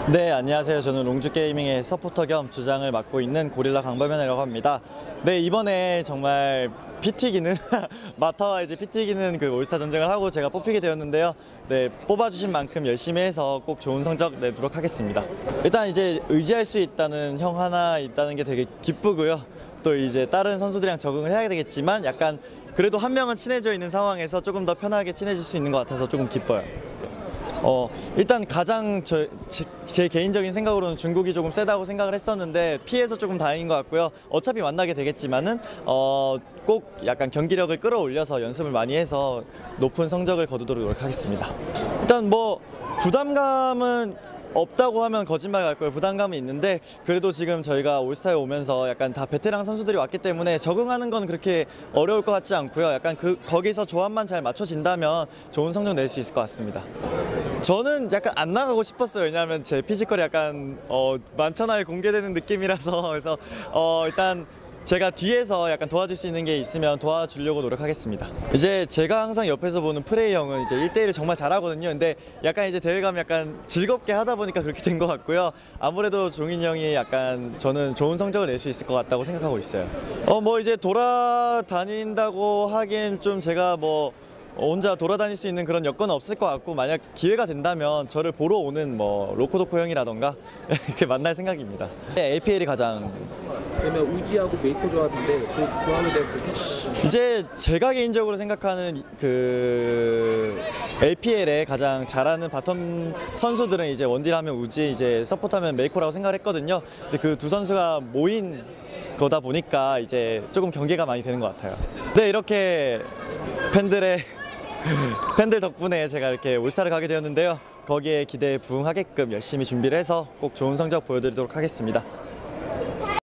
네, 안녕하세요. 저는 롱주게이밍의 서포터 겸 주장을 맡고 있는 고릴라 강범현이라고 합니다. 네, 이번에 정말 피 튀기는 마타와 이제 피 튀기는 그 올스타 전쟁을 하고 제가 뽑히게 되었는데요. 네, 뽑아주신 만큼 열심히 해서 꼭 좋은 성적 내도록 하겠습니다. 일단 이제 의지할 수 있다는 형 하나 있다는 게 되게 기쁘고요. 또 이제 다른 선수들이랑 적응을 해야 되겠지만 약간 그래도 한 명은 친해져 있는 상황에서 조금 더 편하게 친해질 수 있는 것 같아서 조금 기뻐요. 일단 가장 제 개인적인 생각으로는 중국이 조금 세다고 생각을 했었는데 피해서 조금 다행인 것 같고요. 어차피 만나게 되겠지만은 꼭 약간 경기력을 끌어올려서 연습을 많이 해서 높은 성적을 거두도록 노력하겠습니다. 일단 뭐 부담감은 없다고 하면 거짓말 같고요. 부담감이 있는데 그래도 지금 저희가 올스타에 오면서 약간 다 베테랑 선수들이 왔기 때문에 적응하는 건 그렇게 어려울 것 같지 않고요. 약간 거기서 조합만 잘 맞춰진다면 좋은 성적 낼 수 있을 것 같습니다. 저는 약간 안 나가고 싶었어요. 왜냐하면 제 피지컬이 약간 만천하에 공개되는 느낌이라서 그래서 일단 제가 뒤에서 약간 도와줄 수 있는 게 있으면 도와주려고 노력하겠습니다. 이제 제가 항상 옆에서 보는 프레이 형은 이제 1대1을 정말 잘하거든요. 근데 약간 이제 대회감 약간 즐겁게 하다 보니까 그렇게 된 것 같고요. 아무래도 종인 형이 약간 저는 좋은 성적을 낼 수 있을 것 같다고 생각하고 있어요. 뭐 이제 돌아다닌다고 하기엔 좀 제가 뭐 혼자 돌아다닐 수 있는 그런 여건은 없을 것 같고 만약 기회가 된다면 저를 보러 오는 뭐 로코도코 형이라던가 이렇게 만날 생각입니다. LPL이 가장 그러면 우지하고 메이코 조합인데 그 조합에 대해서 이제 제가 개인적으로 생각하는 그 LPL에 가장 잘하는 바텀 선수들은 이제 원딜하면 우지, 이제 서포트하면 메이코라고 생각을 했거든요. 근데 그 두 선수가 모인 거다 보니까 이제 조금 경계가 많이 되는 것 같아요. 네, 이렇게 팬들 덕분에 제가 이렇게 올스타를 가게 되었는데요. 거기에 기대에 부응하게끔 열심히 준비를 해서 꼭 좋은 성적 보여드리도록 하겠습니다.